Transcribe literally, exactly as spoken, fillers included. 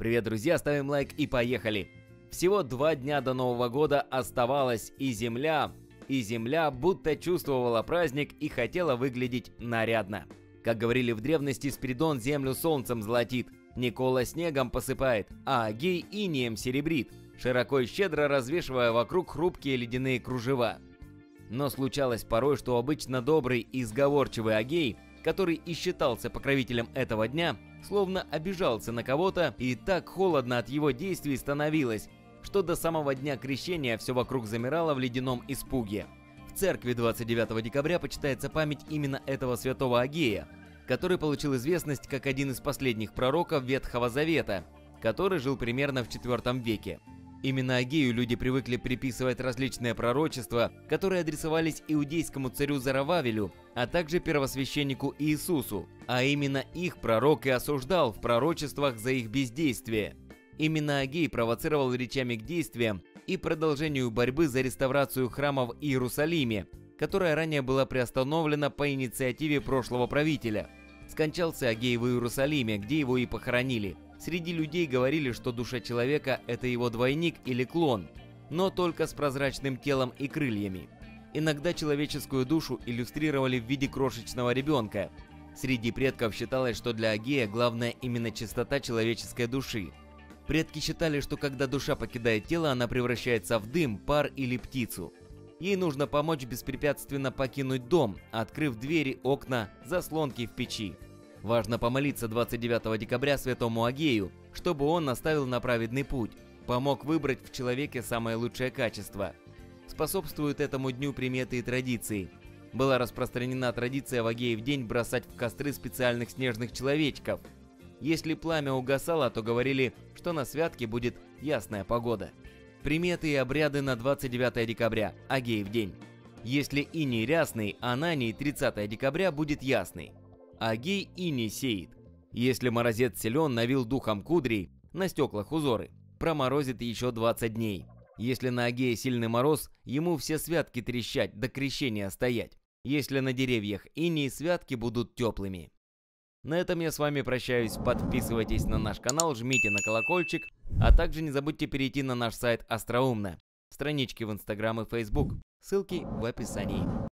Привет, друзья, ставим лайк и поехали. Всего два дня до Нового года оставалось, и земля, и земля будто чувствовала праздник и хотела выглядеть нарядно. Как говорили в древности, Спиридон землю солнцем золотит, Никола снегом посыпает, а Агей инеем серебрит, широко и щедро развешивая вокруг хрупкие ледяные кружева. Но случалось порой, что обычно добрый и сговорчивый Агей, который и считался покровителем этого дня, словно обижался на кого-то, и так холодно от его действий становилось, что до самого дня крещения все вокруг замирало в ледяном испуге. В церкви двадцать девятого декабря почитается память именно этого святого Агея, который получил известность как один из последних пророков Ветхого Завета, который жил примерно в четвёртом веке. Именно Агею люди привыкли приписывать различные пророчества, которые адресовались иудейскому царю Зарававелю, а также первосвященнику Иисусу, а именно их пророк и осуждал в пророчествах за их бездействие. Именно Агей провоцировал речами к действиям и продолжению борьбы за реставрацию храма в Иерусалиме, которая ранее была приостановлена по инициативе прошлого правителя. Скончался Агей в Иерусалиме, где его и похоронили. Среди людей говорили, что душа человека – это его двойник или клон, но только с прозрачным телом и крыльями. Иногда человеческую душу иллюстрировали в виде крошечного ребенка. Среди предков считалось, что для Агея главное именно чистота человеческой души. Предки считали, что когда душа покидает тело, она превращается в дым, пар или птицу. Ей нужно помочь беспрепятственно покинуть дом, открыв двери, окна, заслонки в печи. Важно помолиться двадцать девятого декабря святому Агею, чтобы он наставил на праведный путь, помог выбрать в человеке самое лучшее качество. Способствуют этому дню приметы и традиции. Была распространена традиция в Агеев день бросать в костры специальных снежных человечков. Если пламя угасало, то говорили, что на святке будет ясная погода. Приметы и обряды на двадцать девятое декабря, Агеев день. Если иней рясный, а на ней тридцатое декабря будет ясный. Агей иней сеет. Если морозец силен, навил духом кудрей, на стеклах узоры, проморозит еще двадцать дней. Если на Агея сильный мороз, ему все святки трещать, до крещения стоять. Если на деревьях иней, святки будут теплыми. На этом я с вами прощаюсь. Подписывайтесь на наш канал, жмите на колокольчик, а также не забудьте перейти на наш сайт Остроумно. Странички в Инстаграм и Фейсбук. Ссылки в описании.